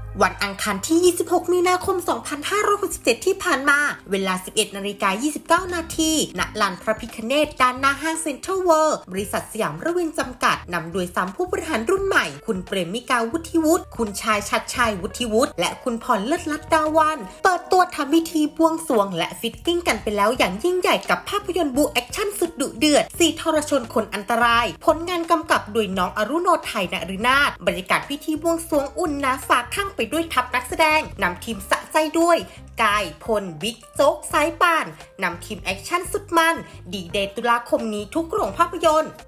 วันอังคารที่ 26 มีนาคม 2567 ที่ผ่านมา เวลา 11:29 นาที ณ ลานพระพิฆเนศด้านหน้าห้างเซ็นทรัลเวิลด์ บริษัทสยามระวินจำกัด นำโดย3ผู้บริหารรุ่นใหม่ คุณเปรมมิกา วุฒิวุฒิ คุณชายชัดชัย วุฒิวุฒิ และคุณพรเลิศลัตน์ ดาวัน เปิดตัวทำพิธีบวงสรวงและฟิตติ้งกันไปแล้วอย่างยิ่งใหญ่กับภาพยนตร์บู๊แอคชั่นสุดดุเดือด4 ทรชนคนอันตราย ผลงานกำกับโดยน้องอรุโนไทย นฤนาถ บรรยากาศพิธีบวงสรวงอุ่นหนาฝาข้างไปด้วยทัพนักแสดงนำทีมสะใจด้วยกายพลบิ๊กโจ๊กสายป่านนำทีมแอคชั่นสุดมันดีเดย์ตุลาคมนี้ทุกโรงภาพยนตร์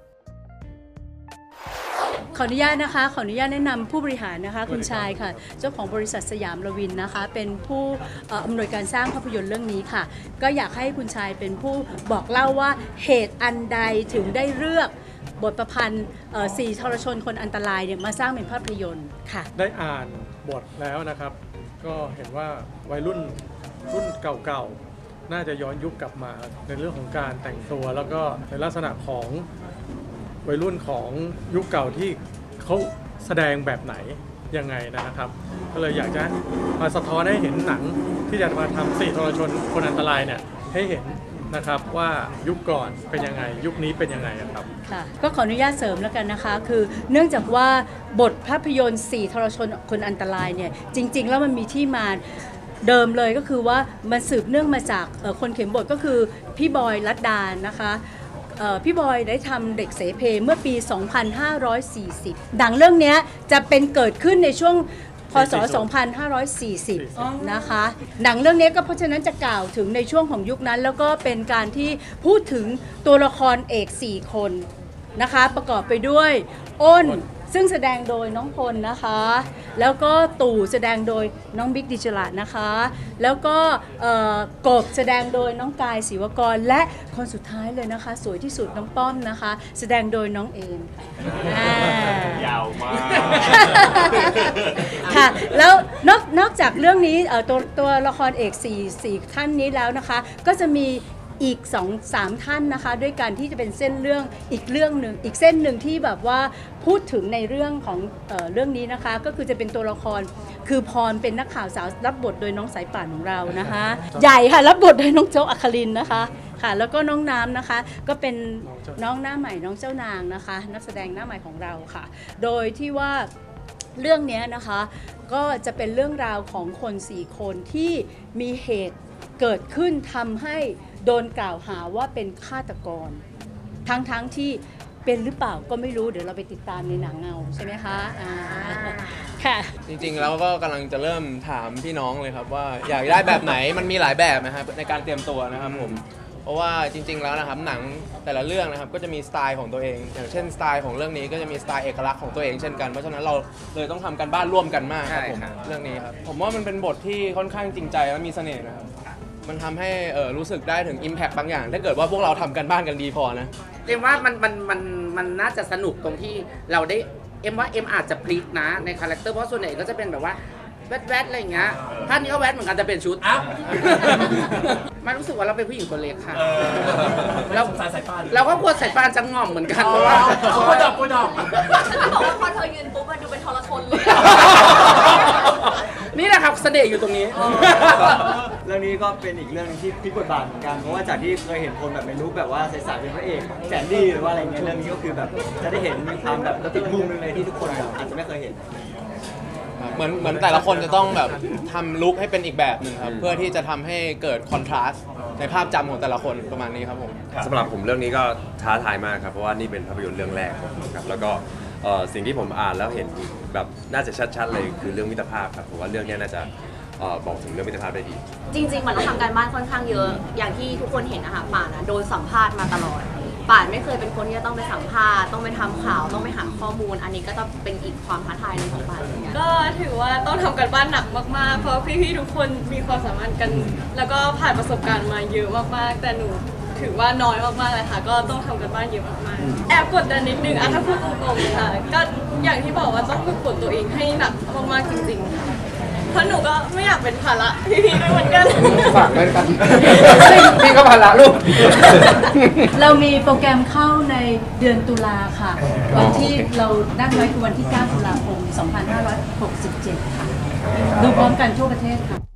ขออนุญาตนะคะขออนุญาตแนะนำผู้บริหารนะคะคุณชายค่ะเจ้าของบริษัทสยามระวินนะคะเป็นผู้อำนวยการสร้างภาพยนตร์เรื่องนี้ค่ะก็อยากให้คุณชายเป็นผู้บอกเล่าว่าเหตุอันใดถึงได้เลือกบทประพันธ์4 ทรชนคนอันตรายเนี่ยมาสร้างเป็นภาพยนตร์ค่ะได้อ่านบทแล้วนะครับก็เห็นว่าวัยรุ่นเก่าๆน่าจะย้อนยุคกลับมาในเรื่องของการแต่งตัวแล้วก็ในลักษณะของวัยรุ่นของยุคเก่าที่เขาแสดงแบบไหนยังไงนะครับก็เลยอยากจะมาสะท้อนให้เห็นหนังที่จะมาทำ4 ทรชนคนอันตรายเนี่ยให้เห็นนะครับว่ายุคก่อนเป็นยังไงยุคนี้เป็นยังไงครับค่ะก็ขออนุญาตเสริมแล้วกันนะคะคือเนื่องจากว่าบทภาพยนตร์4 ทรชนคนอันตรายเนี่ยจริงๆแล้วมันมีที่มาเดิมเลยก็คือว่ามันสืบเนื่องมาจากคนเขียนบทก็คือพี่บอยลัดดานะคะพี่บอยได้ทำเด็กเสเพเมื่อปี 2540 หนังเรื่องนี้จะเป็นเกิดขึ้นในช่วงพศ 2540 นะคะหนังเรื่องนี้ก็เพราะฉะนั้นจะกล่าวถึงในช่วงของยุคนั้นแล้วก็เป็นการที่พูดถึงตัวละครเอก4 คนนะคะประกอบไปด้วยอ้นซึ่งแสดงโดยน้องพลนะคะแล้วก็ตู่แสดงโดยน้องบิ๊กดิจลานะคะแล้วก็กบแสดงโดยน้องกายศิวกรและคนสุดท้ายเลยนะคะสวยที่สุดน้องป้อมนะคะแสดงโดยน้องเอมยาวมากค่ะแล้วนอกจากเรื่องนี้ตัวละครเอก4ท่านนี้แล้วนะคะก็จะมีอีก 2-3 ท่านนะคะด้วยกันที่จะเป็นเส้นเรื่องอีกเรื่องหนึ่งอีกเส้นหนึ่งที่แบบว่าพูดถึงในเรื่องของเรื่องนี้นะคะก็คือจะเป็นตัวละครคือพรเป็นนักข่าวสาวรับบทโดยน้องสายป่านของเรานะคะใหญ่ค่ะรับบทโดยน้องโจ๊กอัครินนะคะค่ะแล้วก็น้องน้ำนะคะก็เป็นน้องหน้าใหม่น้องเจ้านางนะคะนักแสดงหน้าใหม่ของเราค่ะโดยที่ว่าเรื่องนี้นะคะก็จะเป็นเรื่องราวของคน4 คนที่มีเหตุเกิดขึ้นทำให้โดนกล่าวหาว่าเป็นฆาตกรทั้งที่เป็นหรือเปล่าก็ไม่รู้เดี๋ยวเราไปติดตามในหนังเอาใช่ไหมคะค่ะจริงๆแล้วก็กำลังจะเริ่มถามพี่น้องเลยครับว่าอยากได้แบบไหนมันมีหลายแบบนะครับในการเตรียมตัวนะครับผมเพราะว่าจริงๆแล้วนะครับหนังแต่ละเรื่องนะครับก็จะมีสไตล์ของตัวเองอย่างเช่นสไตล์ของเรื่องนี้ก็จะมีสไตล์เอกลักษณ์ของตัวเองเช่นกันเพราะฉะนั้นเราเลยต้องทำกันบ้านร่วมกันมากครับผมเรื่องนี้ครับผมว่ามันเป็นบทที่ค่อนข้างจริงใจและมีเสน่ห์นะครับมันทำให้รู้สึกได้ถึง Impact บางอย่างถ้าเกิดว่าพวกเราทำกันบ้านกันดีพอนะเอ็มว่ามันน่าจะสนุกตรงที่เราได้เอ็มว่าเอ็มอาจจะพลิกนะในคาแรคเตอร์เพราะส่วนใหญ่ก็จะเป็นแบบว่าแวดอะไรอย่างเงี้ยท่านนี้ก็แวดเหมือนกันจะเป็นชุดมันรู้สึกว่าเราเป็นผู้หญิงคนเล็กค่ะเราก็กลัวสายปานจะง่อมเหมือนกันเพราะว่ากูดอกฉันบอกว่าพอเธอยืนปุ๊บมันดูเป็นทรชนเลยนี่แหละครับเสน่ห์อยู่ตรงนี้เรื่องนี้ก็เป็นอีกเรื่องที่พลิกบทบาทเหมือนกันเพราะว่าจากที่เคยเห็นคนแบบในรูปแบบว่าใสๆเป็นพระเอกแสนดีหรือว่าอะไรเงี้ยเรื่องนี้ก็คือแบบจะได้เห็นมีความแบบติดมุมนึงเลยที่ทุกคนอาจจะไม่เคยเห็นเหมือนแต่ละคนจะต้องแบบทำลุคให้เป็นอีกแบบหนึ่งครับเพื่อที่จะทำให้เกิดคอนทราสต์ในภาพจำของแต่ละคนประมาณนี้ครับผมสำหรับผมเรื่องนี้ก็ท้าทายมากครับเพราะว่านี่เป็นภาพยนตร์เรื่องแรกครับแล้วก็สิ่งที่ผมอ่านแล้วเห็นแบบน่าจะชัดๆเลยคือเรื่องมิตรภาพครับผมว่าเรื่องนี้น่าจะบอกถึงเรื่องมิตรภาพได้ดีจริงๆมันต้องทำการบ้านค่อนข้างเยอะอย่างที่ทุกคนเห็นนะคะป่านโดนสัมภาษณ์มาตลอดป่านไม่เคยเป็นคนที่จะต้องไปสัมภาษณ์ต้องไปทำข่าวต้องไปหาข้อมูลอันนี้ก็จะเป็นอีกความท้าทายหนึ่งของป่านก็ถือว่าต้องทำการบ้านหนักมากๆเพราะพี่ๆทุกคนมีความสามารถกันแล้วก็ผ่านประสบการณ์มาเยอะมากๆแต่หนูถือว่าน้อยมากๆเลยค่ะก็ต้องทำกันบ้านเยอะมากๆแอบกดดันนิดนึงถ้าพูดตรงๆค่ะก็อย่างที่บอกว่าต้องฝึกฝนตัวเองให้หนักมากๆจริงๆเพราะหนูก็ไม่อยากเป็นภาระพี่ๆด้วยเหมือนกันฝากด้วยกันพี่ก็ภาระลูกเรามีโปรแกรมเข้าในเดือนตุลาค่ะ วันที่เรานัดไว้คือวันที่ 9 ตุลาคม 2567 ค่ะ ดูพร้อมกันทั่วประเทศค่ะ